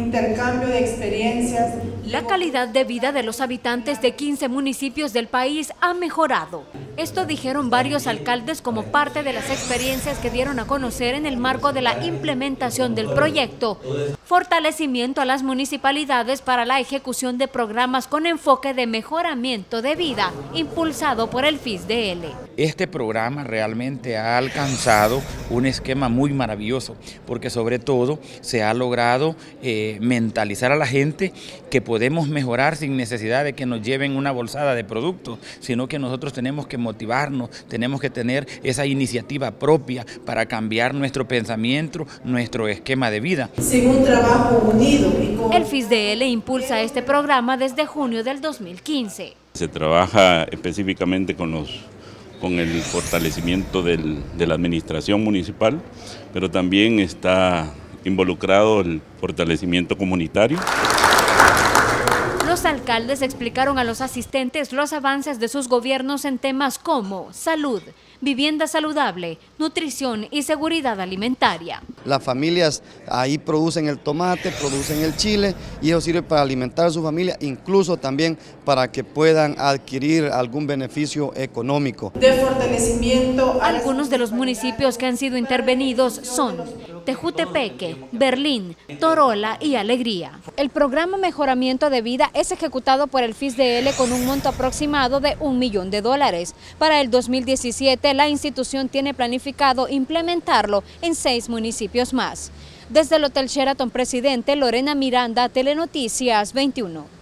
intercambio de experiencias. La calidad de vida de los habitantes de 15 municipios del país ha mejorado. Esto dijeron varios alcaldes como parte de las experiencias que dieron a conocer en el marco de la implementación del proyecto. Fortalecimiento a las municipalidades para la ejecución de programas con enfoque de mejoramiento de vida, impulsado por el FISDL. Este programa realmente ha alcanzado un esquema muy maravilloso, porque sobre todo se ha logrado mentalizar a la gente que podemos mejorar sin necesidad de que nos lleven una bolsada de productos, sino que nosotros tenemos que motivarnos, tenemos que tener esa iniciativa propia para cambiar nuestro pensamiento, nuestro esquema de vida. Sin un trabajo unido. El FISDL impulsa este programa desde junio del 2015. Se trabaja específicamente con el fortalecimiento de la administración municipal, pero también está involucrado el fortalecimiento comunitario. Los alcaldes explicaron a los asistentes los avances de sus gobiernos en temas como salud, vivienda saludable, nutrición y seguridad alimentaria. Las familias ahí producen el tomate, producen el chile y eso sirve para alimentar a su familia, incluso también para que puedan adquirir algún beneficio económico. De fortalecimiento. Algunos de los municipios que han sido intervenidos son Tejutepeque, Berlín, Torola y Alegría. El programa Mejoramiento de Vida es ejecutado por el FISDL con un monto aproximado de $1 millón. Para el 2017, la institución tiene planificado implementarlo en 6 municipios más. Desde el Hotel Sheraton Presidente, Lorena Miranda, Telenoticias 21.